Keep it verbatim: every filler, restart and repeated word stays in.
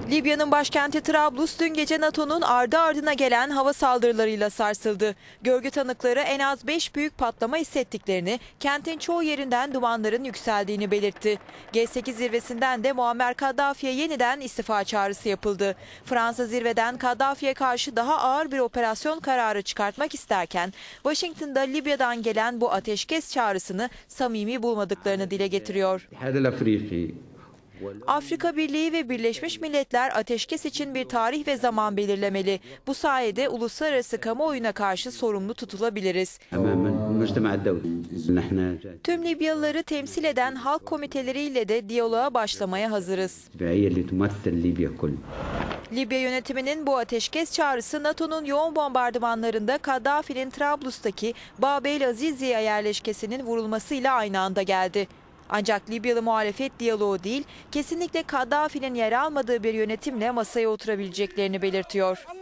Libya'nın başkenti Trablus dün gece NATO'nun ardı ardına gelen hava saldırılarıyla sarsıldı. Görgü tanıkları en az beş büyük patlama hissettiklerini, kentin çoğu yerinden dumanların yükseldiğini belirtti. G sekiz zirvesinden de Muammer Kaddafi'ye yeniden istifa çağrısı yapıldı. Fransa zirveden Kaddafi'ye karşı daha ağır bir operasyon kararı çıkartmak isterken, Washington'da Libya'dan gelen bu ateşkes çağrısını samimi bulmadıklarını dile getiriyor. Afrika Birliği ve Birleşmiş Milletler ateşkes için bir tarih ve zaman belirlemeli. Bu sayede uluslararası kamuoyuna karşı sorumlu tutulabiliriz. Tüm Libyalıları temsil eden halk komiteleriyle de diyaloğa başlamaya hazırız. Libya yönetiminin bu ateşkes çağrısı NATO'nun yoğun bombardımanlarında Kaddafi'nin Trablus'taki Bab el Aziziye yerleşkesinin vurulmasıyla aynı anda geldi. Ancak Libyalı muhalefet diyaloğu değil, kesinlikle Kaddafi'nin yer almadığı bir yönetimle masaya oturabileceklerini belirtiyor.